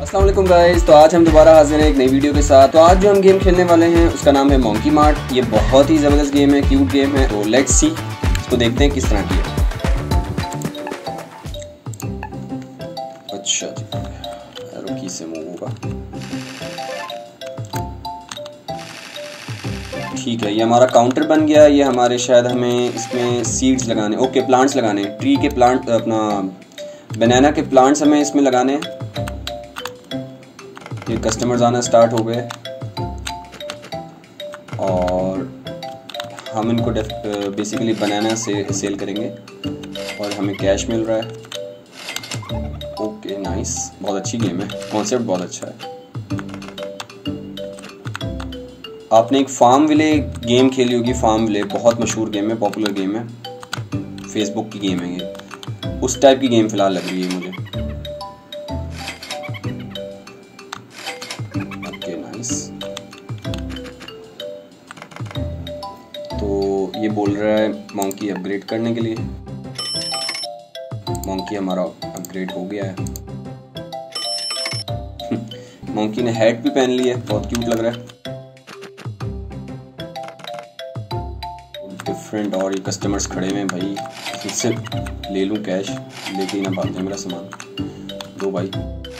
अस्सलाम वालेकुम गाइस। तो आज हम दोबारा हाजिर हैं एक नई वीडियो के साथ। तो आज जो हम गेम खेलने वाले हैं उसका नाम है मॉन्की मार्ट। ये बहुत ही ज़बरदस्त गेम है, क्यूट गेम है। तो लेट्स सी, इसको देखते हैं किस तरह की है। अच्छा जी, एरो की से मूव होगा। ठीक है, ये हमारा काउंटर बन गया। ये हमारे शायद हमें इसमें सीड्स लगाने, ओके प्लांट्स लगाने, ट्री के प्लांट, अपना बनाना के प्लांट्स हमें इसमें लगाने हैं। ये कस्टमर्स आना स्टार्ट हो गए और हम इनको बेसिकली बनाना से सेल करेंगे और हमें कैश मिल रहा है। ओके नाइस, बहुत अच्छी गेम है, कॉन्सेप्ट बहुत अच्छा है। आपने एक फार्म विले गेम खेली होगी। फार्म विले बहुत मशहूर गेम है, पॉपुलर गेम है, फेसबुक की गेम है ये। उस टाइप की गेम फिलहाल लग रही है मुझे। Okay nice. तो ये बोल रहा है मॉन्की अपग्रेड करने के लिए। मॉन्की हमारा अपग्रेड हो गया है। मॉन्की ने हैट भी पहन ली है, बहुत क्यूट लग रहा है। डिफरेंट, और ये कस्टमर्स खड़े हुए हैं भाई, इससे ले लूं कैश, लेके ही ना भाग जाए मेरा सामान। दो भाई,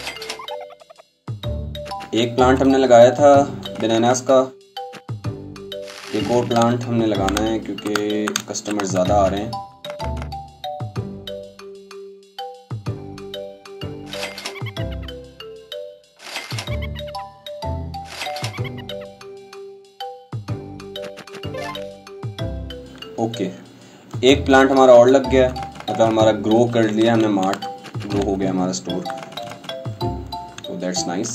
एक प्लांट हमने लगाया था बनानास का, एक और प्लांट हमने लगाना है क्योंकि कस्टमर ज़्यादा आ रहे हैं। ओके, एक प्लांट हमारा और लग गया, मतलब हमारा ग्रो कर लिया हमने, मार्ट ग्रो हो गया हमारा स्टोर। तो दैट्स नाइस।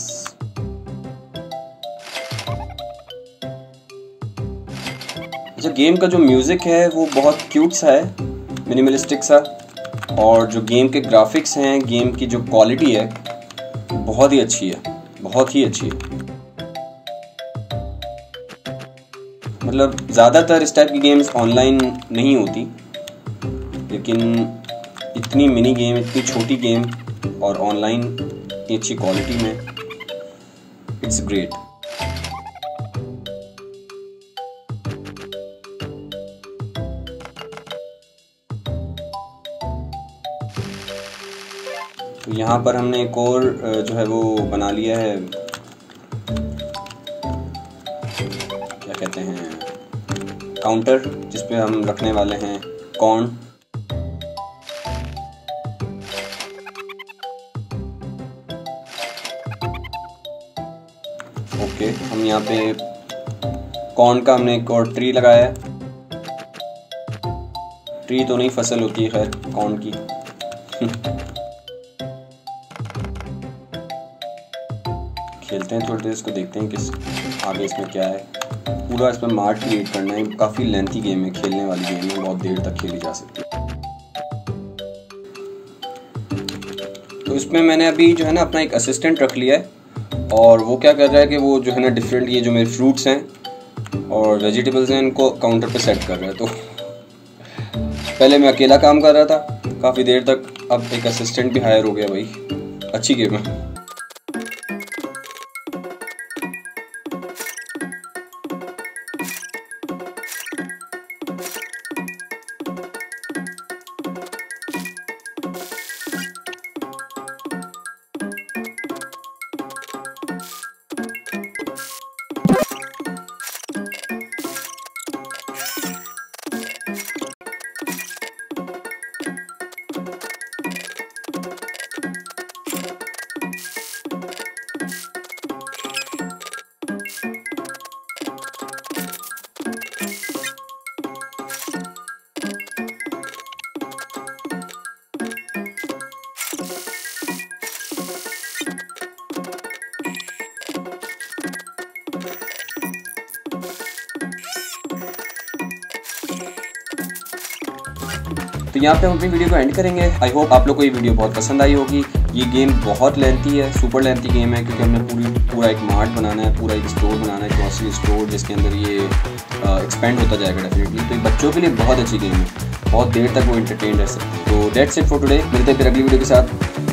अच्छा, गेम का जो म्यूजिक है वो बहुत क्यूट सा है, मिनिमलिस्टिक सा, और जो गेम के ग्राफिक्स हैं, गेम की जो क्वालिटी है बहुत ही अच्छी है, बहुत ही अच्छी है। मतलब ज़्यादातर इस टाइप की गेम्स ऑनलाइन नहीं होती, लेकिन इतनी मिनी गेम, इतनी छोटी गेम और ऑनलाइन इतनी अच्छी क्वालिटी में, इट्स ग्रेट। तो यहाँ पर हमने एक और जो है वो बना लिया है, क्या कहते हैं, काउंटर, जिसपे हम रखने वाले हैं कॉर्न। ओके, हम यहाँ पे कॉर्न का हमने एक और ट्री लगाया है। ट्री तो नहीं, फसल होती है खैर कॉर्न की। खेलते हैं थोड़ी देर इसको, देखते हैं किस आगे इसमें क्या है। पूरा इसमें मार्ट क्रिएट करना है। काफ़ी लेंथी गेम है, खेलने वाली गेम है, बहुत देर तक खेली जा सकती है। तो इसमें मैंने अभी जो है ना अपना एक असिस्टेंट रख लिया है, और वो क्या कर रहा है कि वो जो है ना डिफरेंट, ये जो मेरे फ्रूट्स हैं और वेजिटेबल्स हैं, इनको काउंटर पे सेट कर रहा है। तो पहले मैं अकेला काम कर रहा था काफ़ी देर तक, अब एक असिस्टेंट भी हायर हो गया भाई। अच्छी गेम है। तो यहाँ पे हम अपनी वीडियो को एंड करेंगे। आई होप आप लोग को ये वीडियो बहुत पसंद आई होगी। ये गेम बहुत लेंथी है, सुपर लेंथी गेम है, क्योंकि हमने पूरा एक मार्ट बनाना है, पूरा एक स्टोर बनाना है, ग्रॉसरी स्टोर, जिसके अंदर ये एक्सपेंड होता जाएगा डेफिनेटली। तो ये बच्चों के लिए बहुत अच्छी गेम है, बहुत देर तक वो एंटरटेन रह सकते हैं। तो दैट्स इट फॉर टुडे, मिलते हैं फिर अगली वीडियो के साथ।